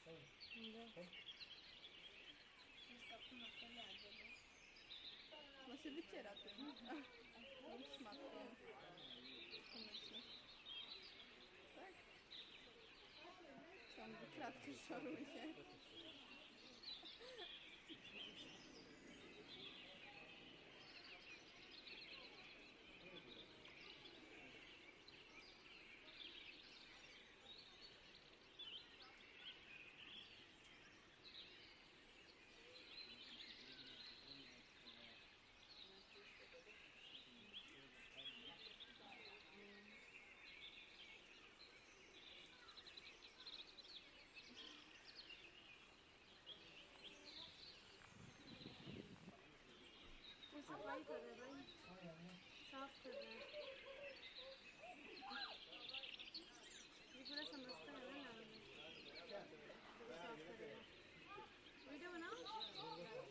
Да. Może wyciera tym szmatką pomyślę. Tak? Co on kratkę szoruje? वो सफाई कर रहे भाई, साफ कर रहे हैं। ये पूरा समझता है ना नाम में, तो साफ कर रहे हैं। वीडियो बनाओ।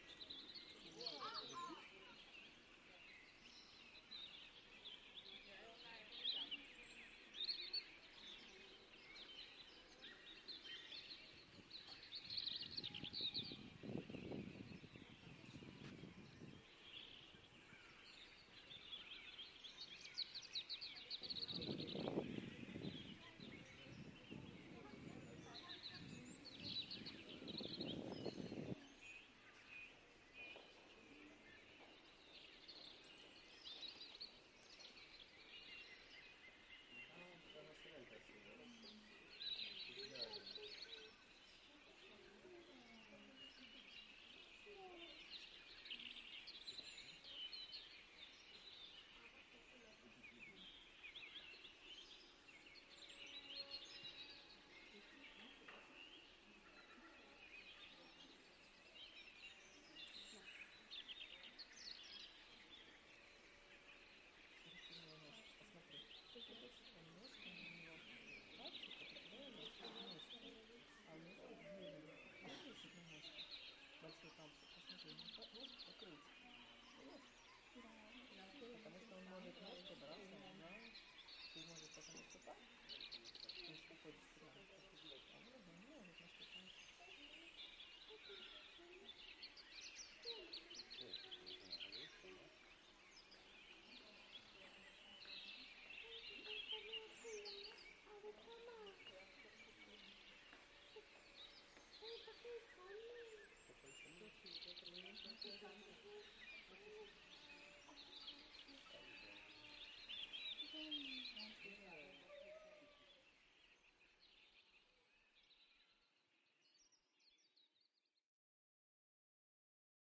Посмотри, если хочешь немножко на него пальчик, это твоя ножка, а у него длинный. Видишь, немножко большой пальчик, посмотри, может покрыть. Видишь? Да. Потому что он может ножкой браться за... Ты можешь потом наступать, если хочешь рядом. А он не может наступать.